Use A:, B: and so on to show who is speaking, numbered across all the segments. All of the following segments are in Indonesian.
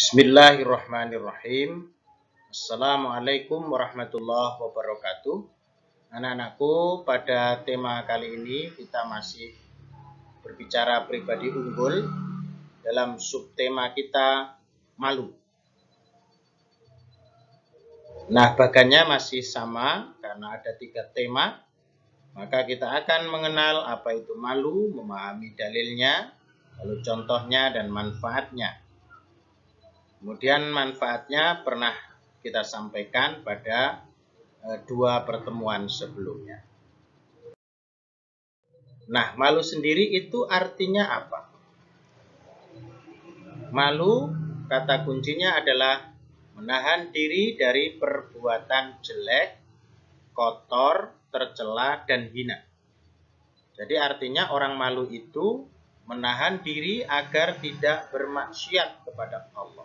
A: Bismillahirrahmanirrahim. Assalamualaikum warahmatullahi wabarakatuh. Anak-anakku, pada tema kali ini kita masih berbicara pribadi unggul dalam subtema kita malu. Nah, bagannya masih sama karena ada 3 tema. Maka kita akan mengenal apa itu malu, memahami dalilnya, lalu contohnya dan manfaatnya. Kemudian manfaatnya pernah kita sampaikan pada 2 pertemuan sebelumnya. Nah, malu sendiri itu artinya apa? Malu, kata kuncinya adalah menahan diri dari perbuatan jelek, kotor, tercela, dan hina. Jadi artinya orang malu itu menahan diri agar tidak bermaksiat kepada Allah.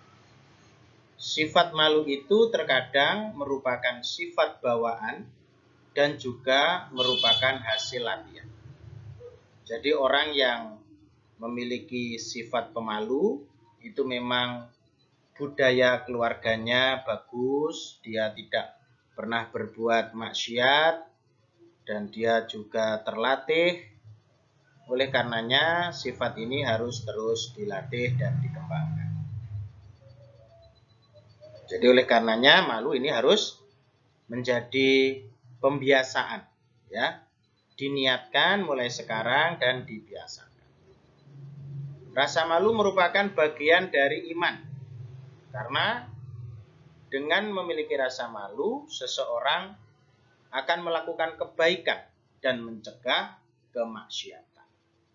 A: Sifat malu itu terkadang merupakan sifat bawaan dan juga merupakan hasil latihan. Jadi orang yang memiliki sifat pemalu itu memang budaya keluarganya bagus, dia tidak pernah berbuat maksiat dan dia juga terlatih. Oleh karenanya sifat ini harus terus dilatih dan dikembangkan. Jadi oleh karenanya malu ini harus menjadi pembiasaan, ya. Diniatkan mulai sekarang dan dibiasakan. Rasa malu merupakan bagian dari iman. Karena dengan memiliki rasa malu, seseorang akan melakukan kebaikan dan mencegah kemaksiatan.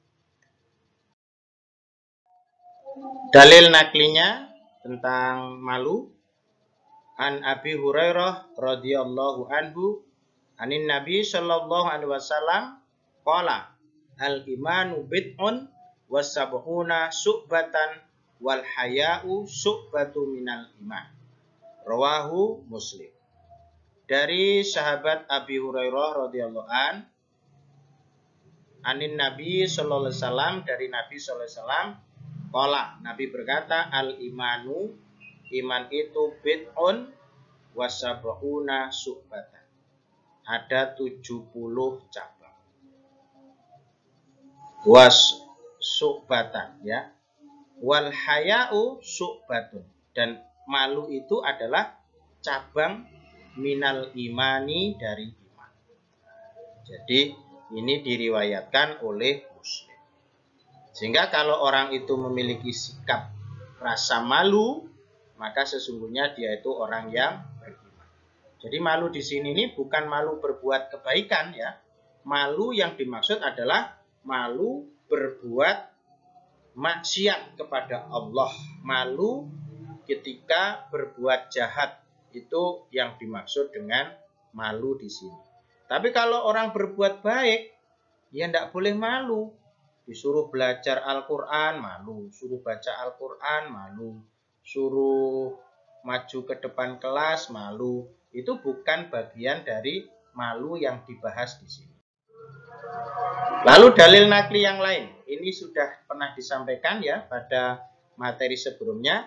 A: Dalil naklinya tentang malu. An Abi Hurairah radhiyallahu anhu anin Nabi sallallahu alaihi wasallam qala al imanu bid'un wa sab'una syu'batan wal haya'u syu'batu minal iman. Rawahu Muslim. Dari sahabat Abi Hurairah radhiyallahu anin Nabi sallallahu alaihi wasallam, dari Nabi sallallahu alaihi wasallam qala, Nabi berkata, al imanu, iman itu bid'un wasab'una syu'batan. Ada 70 cabang. Was syu'batan, ya. Wal haya'u syu'batun. Dan malu itu adalah cabang minal imani, dari iman. Jadi ini diriwayatkan oleh Muslim. Sehingga kalau orang itu memiliki sikap rasa malu, maka sesungguhnya dia itu orang yang beriman. Jadi malu di sini ini bukan malu berbuat kebaikan, ya. Malu yang dimaksud adalah malu berbuat maksiat kepada Allah. Malu ketika berbuat jahat, itu yang dimaksud dengan malu di sini. Tapi kalau orang berbuat baik, ya tidak boleh malu. Disuruh belajar Al-Quran, malu. Suruh baca Al-Quran, malu. Suruh maju ke depan kelas, malu. Itu bukan bagian dari malu yang dibahas di sini. Lalu dalil nakli yang lain, ini sudah pernah disampaikan, ya, pada materi sebelumnya.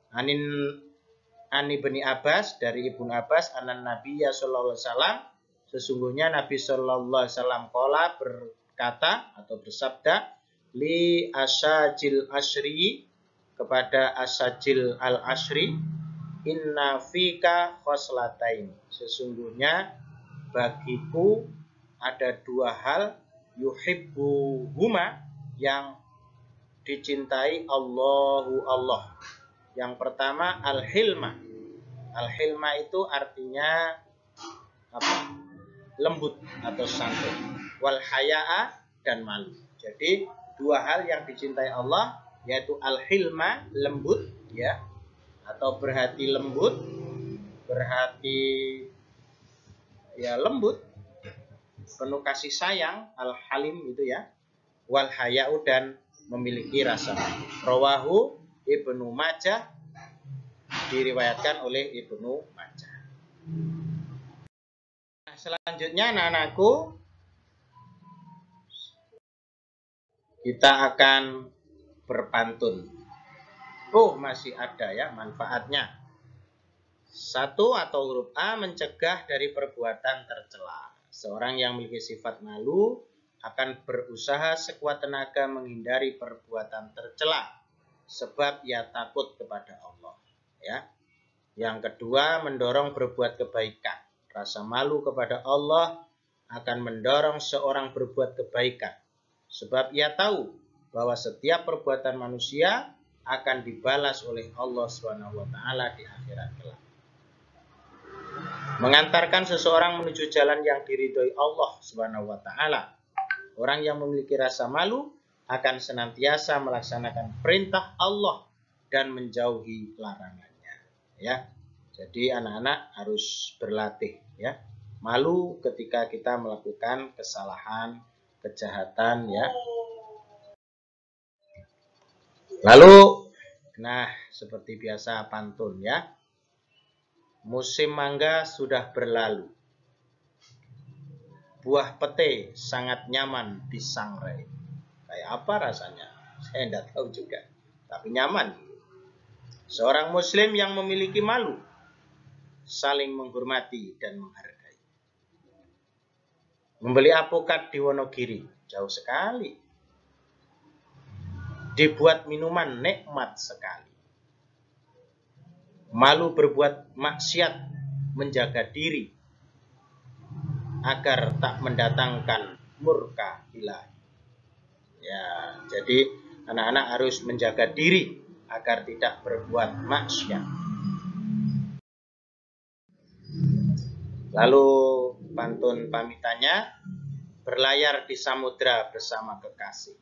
A: Ani bin Abbas, dari Ibnu Abbas, anan Nabiya sallallahu alaihi wasallam, sesungguhnya Nabi sallallahu alaihi wasallam qala, berkata atau bersabda, li asajil asri, kepada asajil al asri, inna fika khoslatain, sesungguhnya bagiku ada 2 hal, yuhibbuhuma, yang dicintai Allahu Allah. Yang pertama al-hilma. Al-hilma itu artinya apa? Lembut atau santun. Wal haya'a, dan malu. Jadi 2 hal yang dicintai Allah, yaitu al-hilma, lembut, ya, atau berhati lembut, berhati, ya, lembut, penuh kasih sayang, al-halim itu, ya. Wal haya'u, dan memiliki rasa malu. Rawahu Ibnu Majah, diriwayatkan oleh Ibnu Majah. Nah, selanjutnya anak-anakku, kita akan berpantun. Oh, masih ada ya manfaatnya. Satu atau huruf A mencegah dari perbuatan tercela. Seorang yang memiliki sifat malu akan berusaha sekuat tenaga menghindari perbuatan tercela sebab ia takut kepada Allah. Ya. Yang kedua, mendorong berbuat kebaikan. Rasa malu kepada Allah akan mendorong seorang berbuat kebaikan sebab ia tahu bahwa setiap perbuatan manusia akan dibalas oleh Allah SWT di akhirat kelak. Mengantarkan seseorang menuju jalan yang diridhoi Allah SWT. Orang yang memiliki rasa malu akan senantiasa melaksanakan perintah Allah dan menjauhi larangannya. Ya, jadi anak-anak harus berlatih ya. Malu ketika kita melakukan kesalahan, kejahatan ya. Lalu, nah seperti biasa pantun ya. Musim mangga sudah berlalu. Buah pete sangat nyaman disangrai. Kayak apa rasanya? Saya tidak tahu juga. Tapi nyaman. Seorang muslim yang memiliki malu saling menghormati dan menghargai. Membeli apokat di Wonogiri jauh sekali. Dibuat minuman nikmat sekali. Malu berbuat maksiat, menjaga diri agar tak mendatangkan murka ilahi. Ya, jadi anak-anak harus menjaga diri agar tidak berbuat maksiat. Lalu pantun pamitannya, berlayar di samudra bersama kekasih.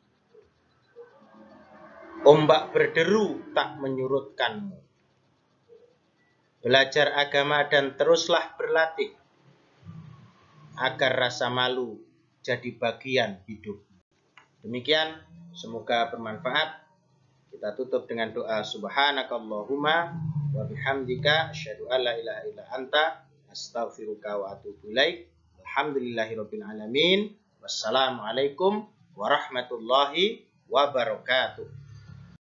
A: Ombak berderu tak menyurutkanmu. Belajar agama dan teruslah berlatih agar rasa malu jadi bagian hidup. Demikian, semoga bermanfaat. Kita tutup dengan doa subhanakallahumma wa bihamdika asyhadu an la ilaha illa anta astaghfiruka wa atubu ilaik. Alhamdulillahirabbil alamin. Wassalamualaikum warahmatullahi wabarakatuh.